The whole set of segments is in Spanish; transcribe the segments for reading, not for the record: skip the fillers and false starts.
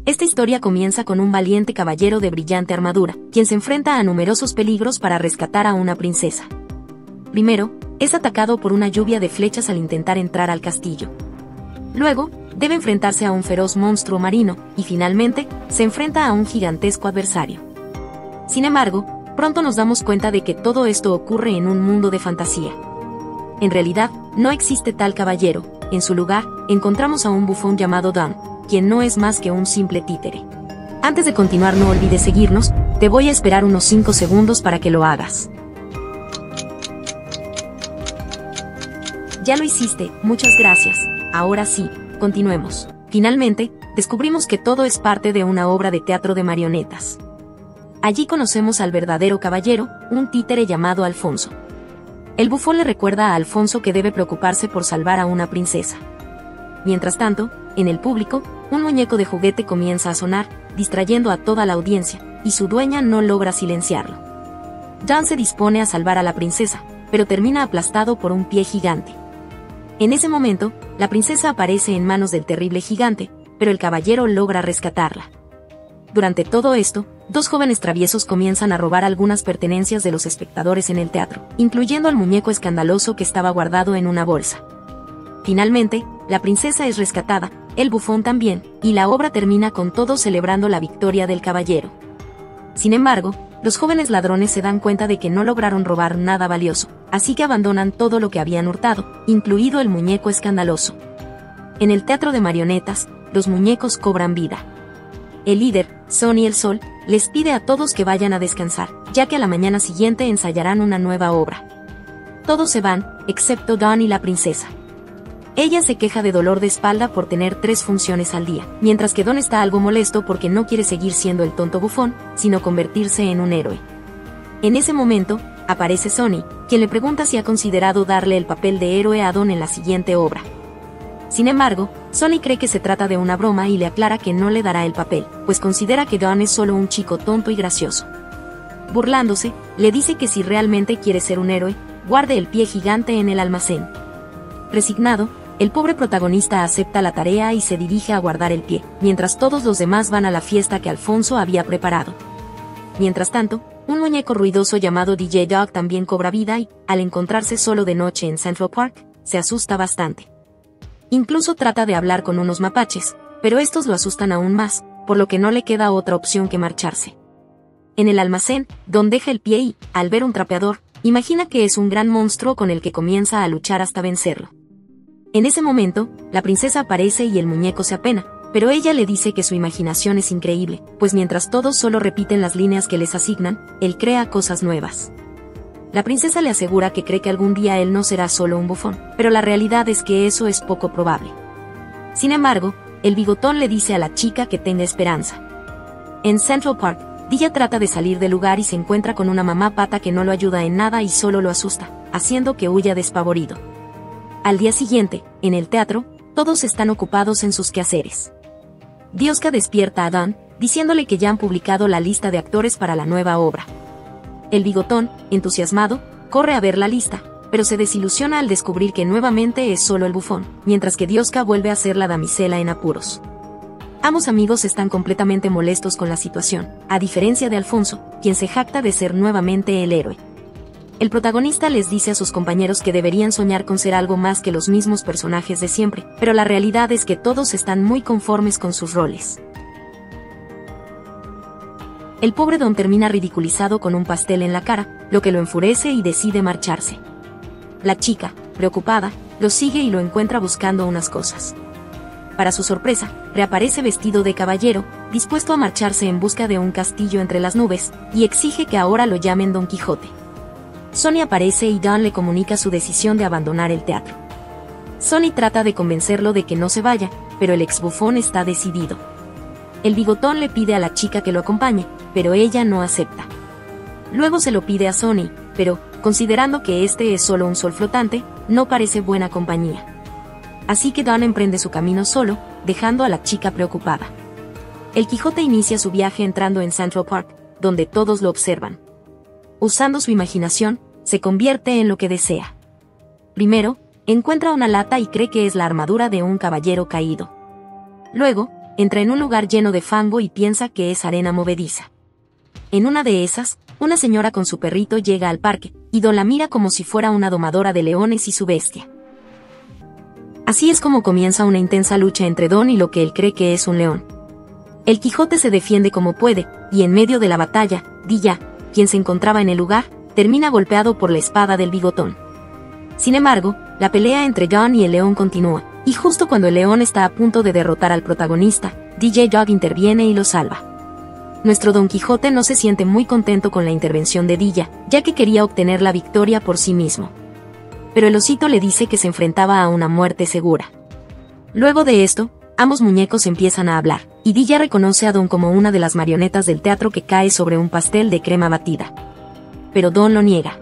Esta historia comienza con un valiente caballero de brillante armadura, quien se enfrenta a numerosos peligros para rescatar a una princesa. Primero, es atacado por una lluvia de flechas al intentar entrar al castillo. Luego, debe enfrentarse a un feroz monstruo marino, y finalmente, se enfrenta a un gigantesco adversario. Sin embargo, pronto nos damos cuenta de que todo esto ocurre en un mundo de fantasía. En realidad, no existe tal caballero. En su lugar, encontramos a un bufón llamado Don, quien no es más que un simple títere. Antes de continuar, no olvides seguirnos, te voy a esperar unos 5 segundos para que lo hagas. Ya lo hiciste, muchas gracias. Ahora sí, continuemos. Finalmente, descubrimos que todo es parte de una obra de teatro de marionetas. Allí conocemos al verdadero caballero, un títere llamado Alfonso. El bufón le recuerda a Alfonso que debe preocuparse por salvar a una princesa. Mientras tanto, en el público, un muñeco de juguete comienza a sonar, distrayendo a toda la audiencia, y su dueña no logra silenciarlo. Don se dispone a salvar a la princesa, pero termina aplastado por un pie gigante. En ese momento, la princesa aparece en manos del terrible gigante, pero el caballero logra rescatarla. Durante todo esto, dos jóvenes traviesos comienzan a robar algunas pertenencias de los espectadores en el teatro, incluyendo al muñeco escandaloso que estaba guardado en una bolsa. Finalmente, la princesa es rescatada, el bufón también, y la obra termina con todos celebrando la victoria del caballero. Sin embargo, los jóvenes ladrones se dan cuenta de que no lograron robar nada valioso, así que abandonan todo lo que habían hurtado, incluido el muñeco escandaloso. En el teatro de marionetas, los muñecos cobran vida. El líder, Sonny el Sol, les pide a todos que vayan a descansar, ya que a la mañana siguiente ensayarán una nueva obra. Todos se van, excepto Don y la princesa. Ella se queja de dolor de espalda por tener 3 funciones al día, mientras que Don está algo molesto porque no quiere seguir siendo el tonto bufón, sino convertirse en un héroe. En ese momento, aparece Sonny, quien le pregunta si ha considerado darle el papel de héroe a Don en la siguiente obra. Sin embargo, Sonny cree que se trata de una broma y le aclara que no le dará el papel, pues considera que Don es solo un chico tonto y gracioso. Burlándose, le dice que si realmente quiere ser un héroe, guarde el pie gigante en el almacén. Resignado, el pobre protagonista acepta la tarea y se dirige a guardar el pie, mientras todos los demás van a la fiesta que Alfonso había preparado. Mientras tanto, un muñeco ruidoso llamado DJ Dog también cobra vida y, al encontrarse solo de noche en Central Park, se asusta bastante. Incluso trata de hablar con unos mapaches, pero estos lo asustan aún más, por lo que no le queda otra opción que marcharse. En el almacén, Don deja el pie y, al ver un trapeador, imagina que es un gran monstruo con el que comienza a luchar hasta vencerlo. En ese momento, la princesa aparece y el muñeco se apena, pero ella le dice que su imaginación es increíble, pues mientras todos solo repiten las líneas que les asignan, él crea cosas nuevas. La princesa le asegura que cree que algún día él no será solo un bufón, pero la realidad es que eso es poco probable. Sin embargo, el bigotón le dice a la chica que tenga esperanza. En Central Park, Dilla trata de salir del lugar y se encuentra con una mamá pata que no lo ayuda en nada y solo lo asusta, haciendo que huya despavorido. Al día siguiente, en el teatro, todos están ocupados en sus quehaceres. Dioska despierta a Don, diciéndole que ya han publicado la lista de actores para la nueva obra. El bigotón, entusiasmado, corre a ver la lista, pero se desilusiona al descubrir que nuevamente es solo el bufón, mientras que Dioska vuelve a ser la damisela en apuros. Ambos amigos están completamente molestos con la situación, a diferencia de Alfonso, quien se jacta de ser nuevamente el héroe. El protagonista les dice a sus compañeros que deberían soñar con ser algo más que los mismos personajes de siempre, pero la realidad es que todos están muy conformes con sus roles. El pobre Don termina ridiculizado con un pastel en la cara, lo que lo enfurece y decide marcharse. La chica, preocupada, lo sigue y lo encuentra buscando unas cosas. Para su sorpresa, reaparece vestido de caballero, dispuesto a marcharse en busca de un castillo entre las nubes, y exige que ahora lo llamen Don Quijote. Sonny aparece y Don le comunica su decisión de abandonar el teatro. Sonny trata de convencerlo de que no se vaya, pero el ex-bufón está decidido. El bigotón le pide a la chica que lo acompañe, pero ella no acepta. Luego se lo pide a Sonny, pero, considerando que este es solo un sol flotante, no parece buena compañía. Así que Don emprende su camino solo, dejando a la chica preocupada. El Quijote inicia su viaje entrando en Central Park, donde todos lo observan. Usando su imaginación, se convierte en lo que desea. Primero, encuentra una lata y cree que es la armadura de un caballero caído. Luego, entra en un lugar lleno de fango y piensa que es arena movediza. En una de esas, una señora con su perrito llega al parque, y Don la mira como si fuera una domadora de leones y su bestia. Así es como comienza una intensa lucha entre Don y lo que él cree que es un león. El Quijote se defiende como puede, y en medio de la batalla, Dilla, quien se encontraba en el lugar, termina golpeado por la espada del Bigotón. Sin embargo, la pelea entre Don y el león continúa, y justo cuando el león está a punto de derrotar al protagonista, DJ Dog interviene y lo salva. Nuestro Don Quijote no se siente muy contento con la intervención de Dilla, ya que quería obtener la victoria por sí mismo. Pero el osito le dice que se enfrentaba a una muerte segura. Luego de esto, ambos muñecos empiezan a hablar, y Dilla reconoce a Don como una de las marionetas del teatro que cae sobre un pastel de crema batida. Pero Don lo niega.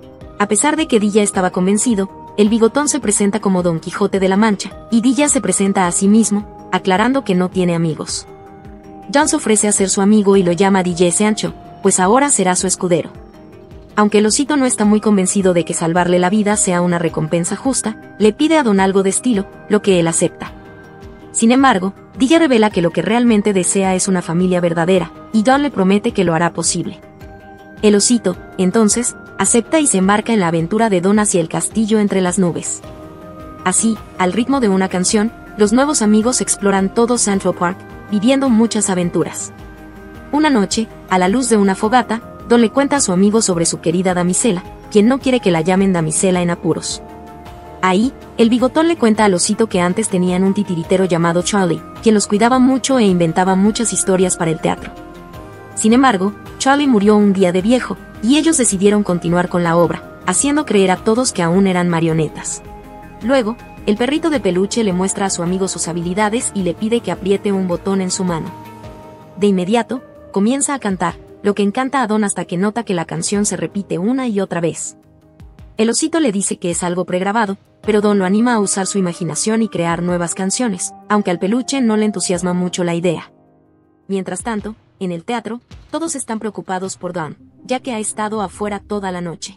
A pesar de que Dilla estaba convencido, el Bigotón se presenta como Don Quijote de la Mancha, y Dilla se presenta a sí mismo, aclarando que no tiene amigos. Don se ofrece a ser su amigo y lo llama DJ Sancho, pues ahora será su escudero. Aunque el osito no está muy convencido de que salvarle la vida sea una recompensa justa, le pide a Don algo de estilo, lo que él acepta. Sin embargo, Dilla revela que lo que realmente desea es una familia verdadera, y Don le promete que lo hará posible. El osito, entonces, acepta y se embarca en la aventura de Don hacia el castillo entre las nubes. Así, al ritmo de una canción, los nuevos amigos exploran todo Central Park, viviendo muchas aventuras. Una noche, a la luz de una fogata, Don le cuenta a su amigo sobre su querida damisela, quien no quiere que la llamen damisela en apuros. Ahí, el Bigotón le cuenta al osito que antes tenían un titiritero llamado Charlie, quien los cuidaba mucho e inventaba muchas historias para el teatro. Sin embargo, Charlie murió un día de viejo, y ellos decidieron continuar con la obra, haciendo creer a todos que aún eran marionetas. Luego, el perrito de peluche le muestra a su amigo sus habilidades y le pide que apriete un botón en su mano. De inmediato, comienza a cantar, lo que encanta a Don hasta que nota que la canción se repite una y otra vez. El osito le dice que es algo pregrabado, pero Don lo anima a usar su imaginación y crear nuevas canciones, aunque al peluche no le entusiasma mucho la idea. Mientras tanto, en el teatro, todos están preocupados por Don, ya que ha estado afuera toda la noche.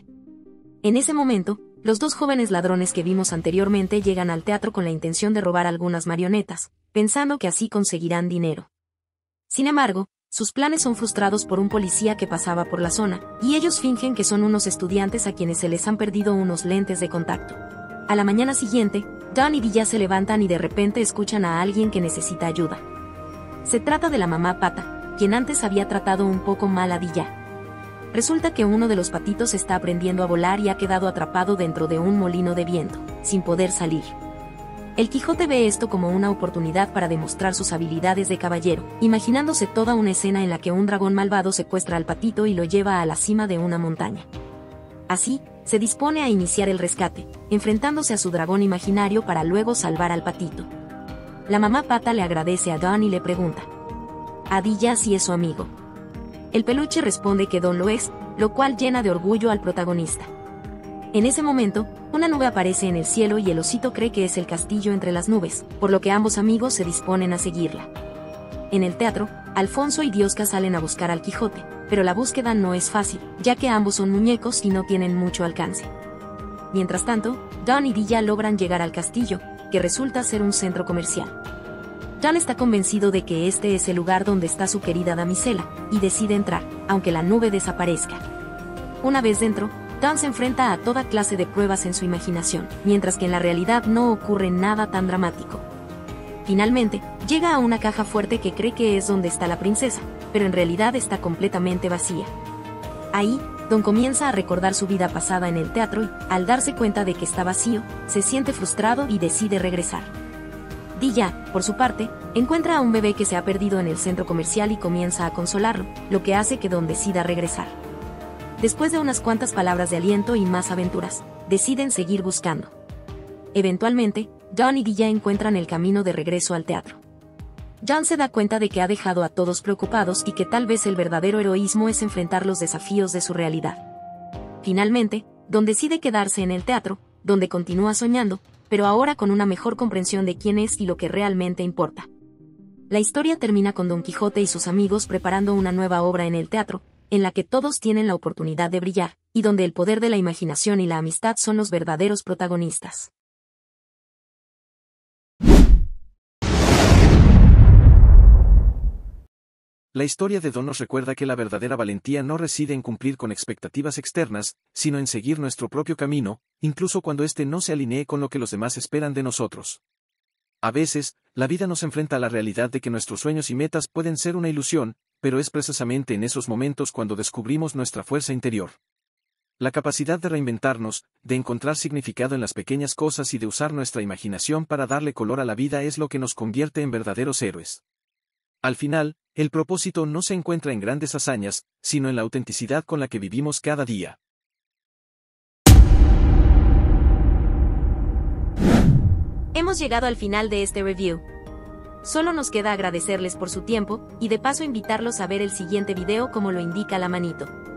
En ese momento, los dos jóvenes ladrones que vimos anteriormente llegan al teatro con la intención de robar algunas marionetas, pensando que así conseguirán dinero. Sin embargo, sus planes son frustrados por un policía que pasaba por la zona, y ellos fingen que son unos estudiantes a quienes se les han perdido unos lentes de contacto. A la mañana siguiente, Don y Dilla se levantan y de repente escuchan a alguien que necesita ayuda. Se trata de la mamá Pata, quien antes había tratado un poco mal a Dilla. Resulta que uno de los patitos está aprendiendo a volar y ha quedado atrapado dentro de un molino de viento, sin poder salir. El Quijote ve esto como una oportunidad para demostrar sus habilidades de caballero, imaginándose toda una escena en la que un dragón malvado secuestra al patito y lo lleva a la cima de una montaña. Así, se dispone a iniciar el rescate, enfrentándose a su dragón imaginario para luego salvar al patito. La mamá Pata le agradece a Don y le pregunta a Dilla si es su amigo. El peluche responde que Don lo es, lo cual llena de orgullo al protagonista. En ese momento, una nube aparece en el cielo y el osito cree que es el castillo entre las nubes, por lo que ambos amigos se disponen a seguirla. En el teatro, Alfonso y Diosca salen a buscar al Quijote, pero la búsqueda no es fácil, ya que ambos son muñecos y no tienen mucho alcance. Mientras tanto, Don y Dilla logran llegar al castillo, que resulta ser un centro comercial. Don está convencido de que este es el lugar donde está su querida damisela, y decide entrar, aunque la nube desaparezca. Una vez dentro, Don se enfrenta a toda clase de pruebas en su imaginación, mientras que en la realidad no ocurre nada tan dramático. Finalmente, llega a una caja fuerte que cree que es donde está la princesa, pero en realidad está completamente vacía. Ahí, Don comienza a recordar su vida pasada en el teatro y, al darse cuenta de que está vacío, se siente frustrado y decide regresar. Dilla, por su parte, encuentra a un bebé que se ha perdido en el centro comercial y comienza a consolarlo, lo que hace que Don decida regresar. Después de unas cuantas palabras de aliento y más aventuras, deciden seguir buscando. Eventualmente, Don y Dilla encuentran el camino de regreso al teatro. Don se da cuenta de que ha dejado a todos preocupados y que tal vez el verdadero heroísmo es enfrentar los desafíos de su realidad. Finalmente, Don decide quedarse en el teatro, donde continúa soñando, pero ahora con una mejor comprensión de quién es y lo que realmente importa. La historia termina con Don Quijote y sus amigos preparando una nueva obra en el teatro, en la que todos tienen la oportunidad de brillar, y donde el poder de la imaginación y la amistad son los verdaderos protagonistas. La historia de Don nos recuerda que la verdadera valentía no reside en cumplir con expectativas externas, sino en seguir nuestro propio camino, incluso cuando éste no se alinee con lo que los demás esperan de nosotros. A veces, la vida nos enfrenta a la realidad de que nuestros sueños y metas pueden ser una ilusión, pero es precisamente en esos momentos cuando descubrimos nuestra fuerza interior. La capacidad de reinventarnos, de encontrar significado en las pequeñas cosas y de usar nuestra imaginación para darle color a la vida es lo que nos convierte en verdaderos héroes. Al final, el propósito no se encuentra en grandes hazañas, sino en la autenticidad con la que vivimos cada día. Hemos llegado al final de este review. Solo nos queda agradecerles por su tiempo, y de paso invitarlos a ver el siguiente video como lo indica la manito.